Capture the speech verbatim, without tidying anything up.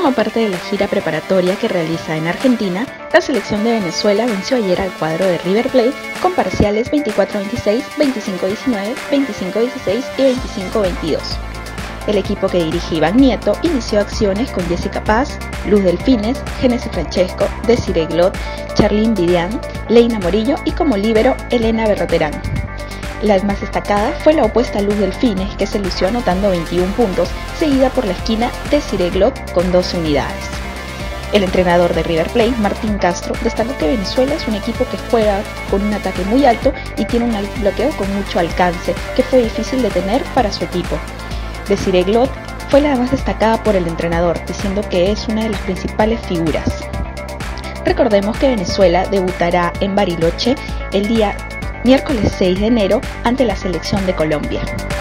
Como parte de la gira preparatoria que realiza en Argentina, la selección de Venezuela venció ayer al cuadro de River Plate con parciales veinticuatro a veintiséis, veinticinco a diecinueve, veinticinco a dieciséis y veinticinco a veintidós. El equipo que dirige Iván Nieto inició acciones con Jessica Paz, Luz Delfines, Génesis Francesco, Desiree Glot, Charlyn Vivian, Leina Morillo y como líbero Elena Berroterán. La más destacada fue la opuesta Luz Delfines, que se lució anotando veintiún puntos, seguida por la esquina Desiree Glot con doce unidades. El entrenador de River Plate, Martín Castro, destacó que Venezuela es un equipo que juega con un ataque muy alto y tiene un bloqueo con mucho alcance, que fue difícil de detener para su equipo. Desiree Glot fue la más destacada por el entrenador, diciendo que es una de las principales figuras. Recordemos que Venezuela debutará en Bariloche el día miércoles seis de enero ante la selección de Colombia.